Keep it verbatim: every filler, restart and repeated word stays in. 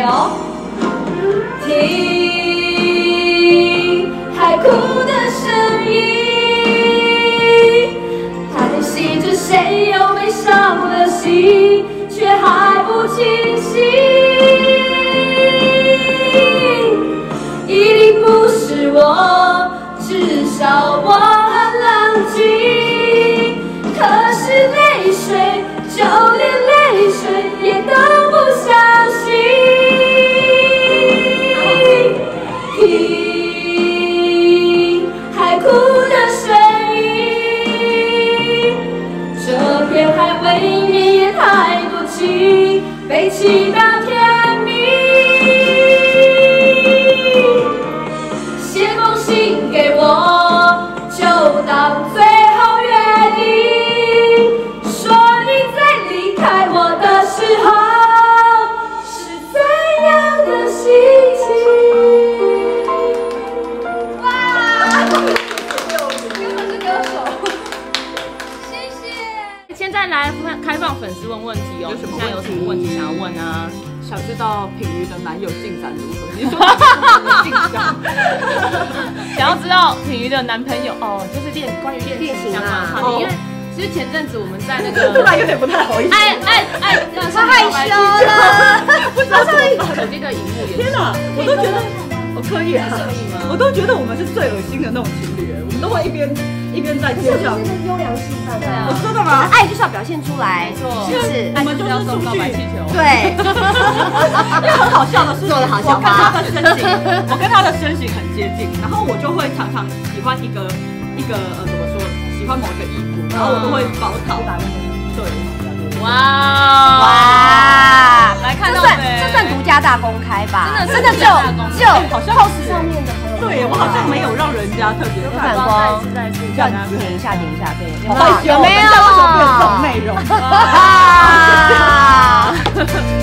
流。听海哭的声音，叹息着谁又被伤了心，却还不清醒。一定不是我，至少我很冷静。可是泪水，就连泪水也都不相信。听海哭的声音，这片海未免也太多情，被气到天明。写封信给我，就当最后约定，说你在离开我的时候是怎样的心情。哇！根本是歌手，谢谢。 现在来开放粉丝问问题哦，有什么现在有什么问题想要问啊？ 想知道品瑜的男友进展如何？你说进展？ 想要知道品瑜的男朋友哦，就是恋关于恋情相关的话题，因为其实前阵子我们在那个突然有点不太好意思， 爱爱爱， 他害羞了， 不知道怎么办。 手机的荧幕也天哪，我都觉得我可以啊，我都觉得我们是最恶心的那种情侣，我们都会一边一边在街上。 这是优良示范对啊， 真的吗？ 爱就是要表现出来， 没错， 是不是？ 我们就是送告白气球， 对。 因为很好笑的是， 做得好笑我跟他的身形，我跟他的身形很接近，然后我就会常常喜欢一个一个呃怎么说，喜欢某一个衣服，然后我都会包套。对， 哇哇， 来看到这算这算独家大公开吧？ 真的真的只有只有好像 post 上面的朋友。 对，我好像没有让人家特别反光， 再次要点一下点一下，对， 好害羞， 有没有？ 为什么变这种内容？ 啊！